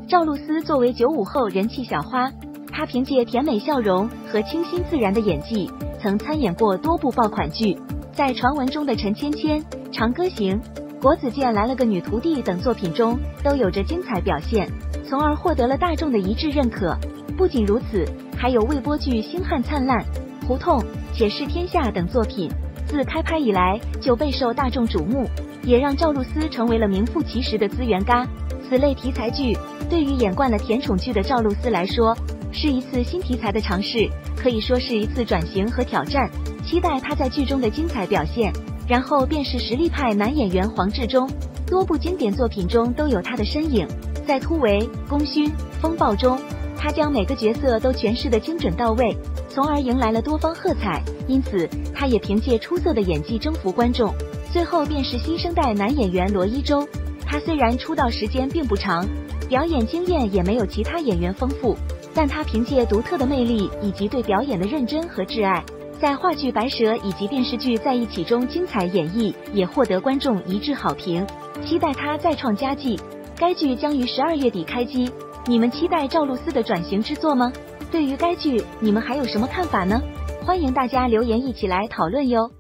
赵露思作为95后人气小花，她凭借甜美笑容和清新自然的演技，曾参演过多部爆款剧，在传闻中的陈芊芊、长歌行、国子监来了个女徒弟等作品中都有着精彩表现，从而获得了大众的一致认可。不仅如此，还有未播剧《星汉灿烂》、胡同、且试天下等作品，自开拍以来就备受大众瞩目，也让赵露思成为了名副其实的资源咖。此类题材剧对于演惯了甜宠剧的赵露思来说，是一次新题材的尝试，可以说是一次转型和挑战。期待她在剧中的精彩表现。然后便是实力派男演员黄志忠，多部经典作品中都有他的身影。在《突围》《功勋》《风暴》中，他将每个角色都诠释得精准到位，从而迎来了多方喝彩。因此，他也凭借出色的演技征服观众。最后便是新生代男演员罗一舟，他虽然出道时间并不长，表演经验也没有其他演员丰富，但他凭借独特的魅力以及对表演的认真和挚爱，在话剧《白蛇》以及电视剧《在一起》中精彩演绎，也获得观众一致好评。期待他再创佳绩。该剧将于12月底开机，你们期待赵露思的转型之作吗？对于该剧，你们还有什么看法呢？欢迎大家留言一起来讨论哟。